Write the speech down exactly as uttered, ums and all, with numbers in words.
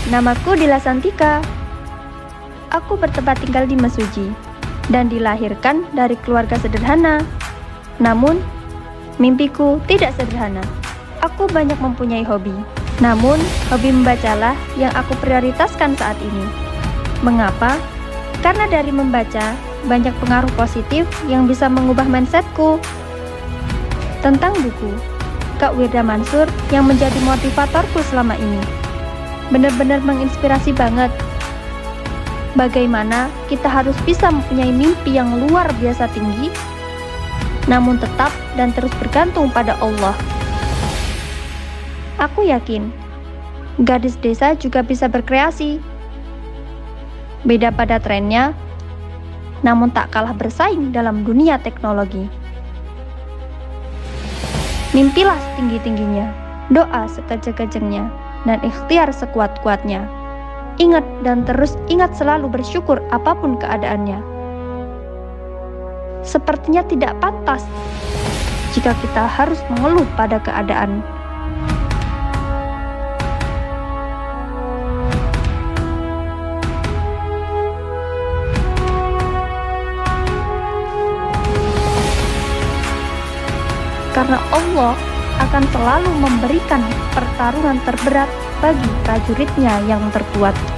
namaku Dila Santika. Aku bertempat tinggal di Mesuji dan dilahirkan dari keluarga sederhana. Namun, mimpiku tidak sederhana. Aku banyak mempunyai hobi. Namun, hobi membacalah yang aku prioritaskan saat ini. Mengapa? Karena dari membaca, banyak pengaruh positif yang bisa mengubah mindsetku. Tentang buku, Kak Wirda Mansur yang menjadi motivatorku selama ini. Benar-benar menginspirasi banget. Bagaimana kita harus bisa mempunyai mimpi yang luar biasa tinggi, namun tetap dan terus bergantung pada Allah. Aku yakin, gadis desa juga bisa berkreasi. Beda pada trennya, namun tak kalah bersaing dalam dunia teknologi. Mimpilah setinggi-tingginya, doa sekejeng-kejengnya, dan ikhtiar sekuat-kuatnya. Ingat dan terus ingat selalu bersyukur apapun keadaannya. Sepertinya tidak pantas jika kita harus mengeluh pada keadaan. Karena Allah akan selalu memberikan pertarungan terberat bagi prajuritnya yang terkuat.